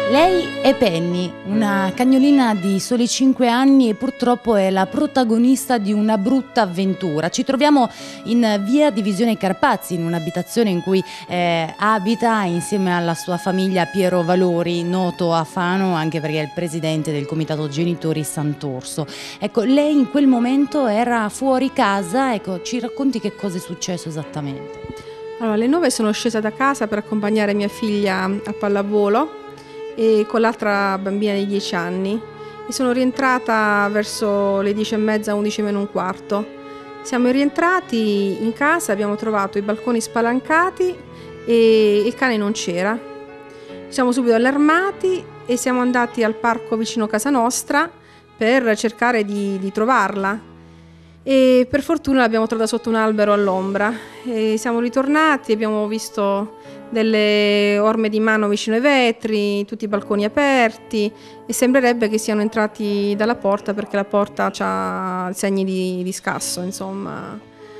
Lei è Penny, una cagnolina di soli 5 anni e purtroppo è la protagonista di una brutta avventura. Ci troviamo in via Divisione Carpazzi, in un'abitazione in cui abita insieme alla sua famiglia Piero Valori, noto a Fano anche perché è il presidente del comitato genitori Sant'Orso. Ecco, lei in quel momento era fuori casa, ecco, ci racconti che cosa è successo esattamente? Allora, alle 9 sono scesa da casa per accompagnare mia figlia a pallavolo e con l'altra bambina di 10 anni e sono rientrata verso le 10:30, 11 meno un quarto. Siamo rientrati in casa, abbiamo trovato i balconi spalancati e il cane non c'era. Ci siamo subito allarmati e siamo andati al parco vicino casa nostra per cercare di trovarla. E per fortuna l'abbiamo trovata sotto un albero all'ombra e siamo ritornati, abbiamo visto delle orme di mano vicino ai vetri, tutti i balconi aperti e sembrerebbe che siano entrati dalla porta perché la porta ha segni di scasso, insomma.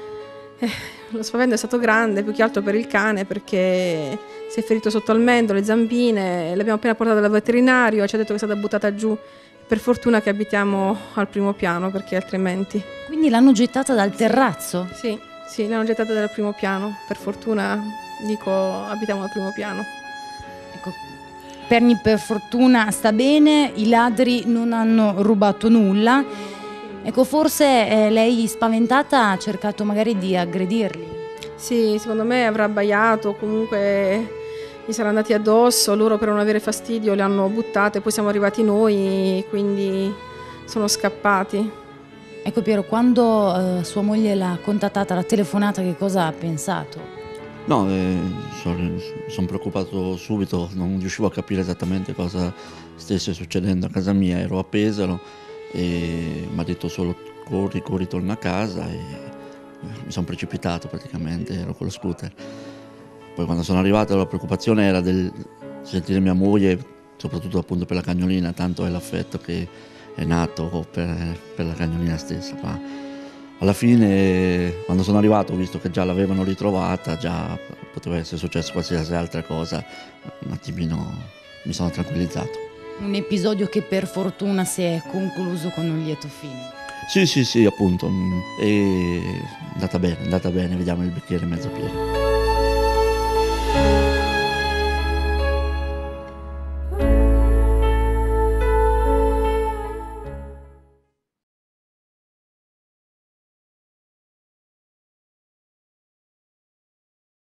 Lo spavento è stato grande, più che altro per il cane perché si è ferito sotto al mento, le zampine, l'abbiamo appena portata dal veterinario, ci ha detto che è stata buttata giù. Per fortuna che abitiamo al primo piano perché altrimenti... Quindi l'hanno gettata dal terrazzo? Sì, l'hanno gettata dal primo piano, per fortuna, dico, abitiamo al primo piano. Ecco, Penny per fortuna sta bene, i ladri non hanno rubato nulla. Ecco, forse lei spaventata ha cercato magari di aggredirli. Sì, secondo me avrà abbaiato, comunque gli saranno andati addosso, loro per non avere fastidio le hanno buttate, poi siamo arrivati noi, quindi sono scappati. Ecco Piero, quando sua moglie l'ha contattata, l'ha telefonata, che cosa ha pensato? No, sono preoccupato subito, non riuscivo a capire esattamente cosa stesse succedendo a casa mia, ero a Pesaro e mi ha detto solo corri, torna a casa e mi sono precipitato praticamente, ero con lo scooter. Poi quando sono arrivato la preoccupazione era del sentire mia moglie, soprattutto appunto per la cagnolina, tanto è l'affetto che è nato per la cagnolina stessa. Ma alla fine quando sono arrivato ho visto che già l'avevano ritrovata, già poteva essere successo qualsiasi altra cosa, un attimino mi sono tranquillizzato. Un episodio che per fortuna si è concluso con un lieto fine. Sì, appunto, è andata bene, vediamo il bicchiere mezzo pieno.